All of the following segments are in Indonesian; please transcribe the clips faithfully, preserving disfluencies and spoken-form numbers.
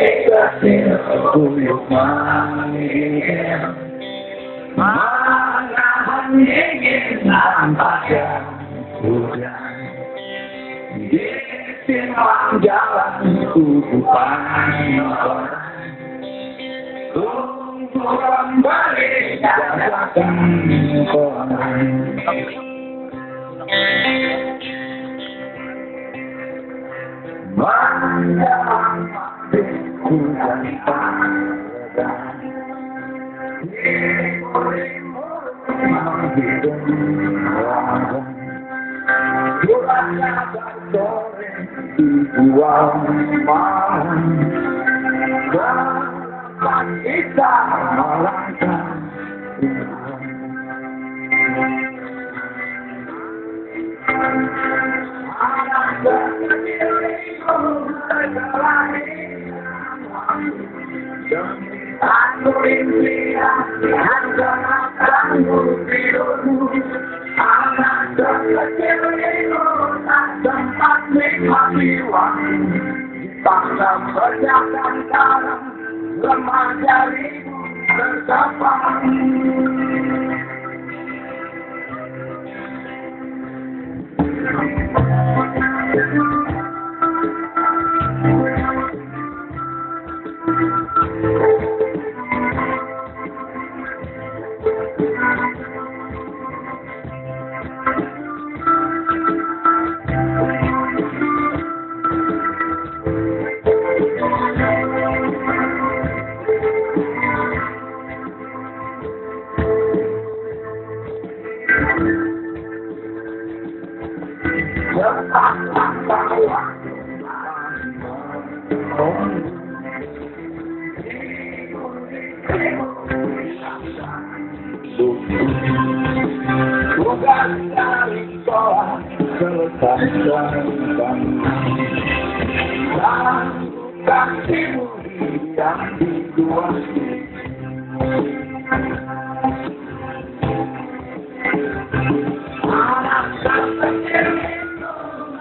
kecil kuyuk mangir, menahan ingin nampaknya hujan di simpang jalan kukupan orang. Untuk kembali datang orang. Menjelang hatiku dan padam, menghitung orang. Bulannya sore dibuang malam, dan kita melangkah aku impian yang janganmu tidurmu, anak kecil itu tak sempat nikmati waktu, dipaksa berjalan dalam lemah jarimu terkepang. Bukan dari sekolah selesai dan kasihmu yang dua. Anak kecil itu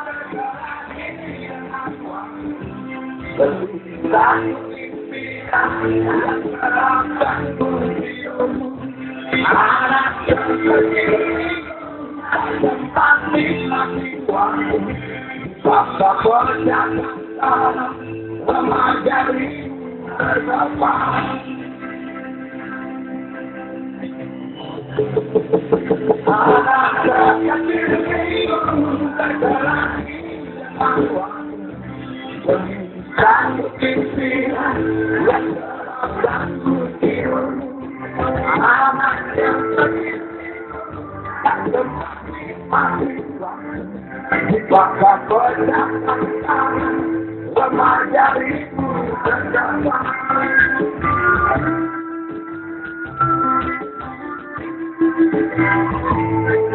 berjalan impian yang terangkan hidupmu. Anak kecil sempat nikmati waktu, paksa berjalan dalam lemah jarimu terkepang. Anak kecil itu tergerak dalam waktu, bukan impian yang terangkan hidupmu. Anak kecil tak sempat nikmati waktu, dipaksa berjalan dalam lemah jarimu terkepang.